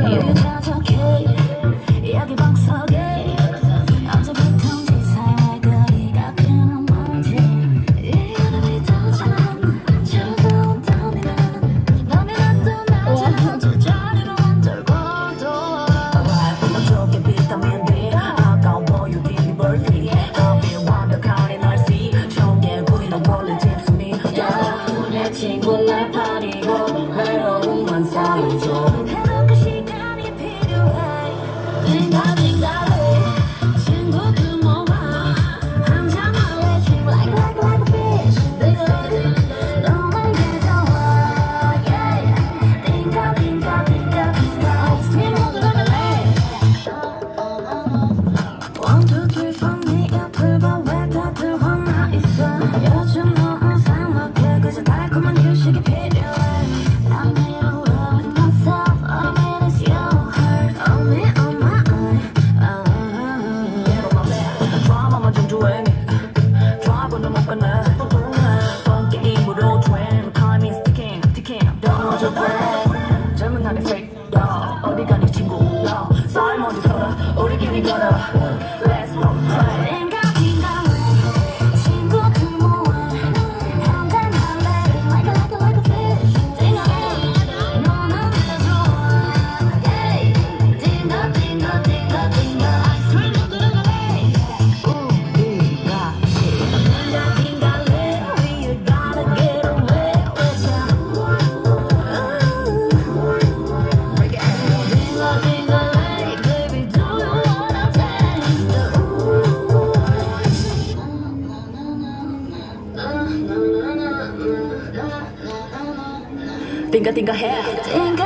여기 방석에 언제부턴지 사이의 거리가 그나 멀지 이름이 터지는 즐거운 땀이란 너무나도 낮은 제자리로 돌고 돌아 어떻게 비타민 D 아까워 유기미 벌피 답이 완벽하니 날씨 좋게 보이는 원래 집순이 내 친구 날 파리고 외로움만 쌓여줘 해놓고 시간이 필요해 친구들 모아 한잔 할래 Drink like a fish 너만 게 좋아 띵가 아이스크림 먹으러 갈래 One, two, three, four 네 옆을 봐 왜 다들 화나 있어 요즘 너무 삭막해 그저 달콤한 휴식이 필요해 I made a love with myself I made it your heart on me on my 드라마만 좀 조용해 드라이브는 못 끝내 폰 게임으로 트렌드 타이밍 스티킹 떨어져 돼 젊은 날의 fake 어디 가니 친구 싸이 먼저 걸어 우리끼리 걸어 Let's go play 친구들 모아 한잔 할래 Like a fish 너는 왜 좋아 띵가 아이스크림 먹으러 갈래 띵가 해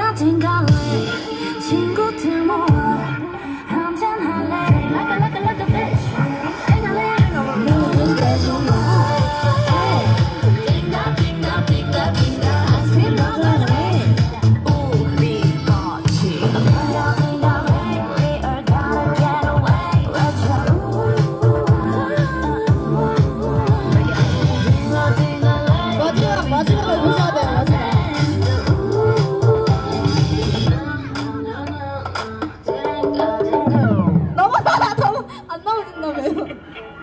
친구들 모아 한잔 할래 Like a fish 너는 왜 좋아 띵가 아이스크림 먹으러 갈래 우리 같이 We are gonna get away 마지막에 웃어야 돼요. 마지막. 너무 안 넘어진다며요.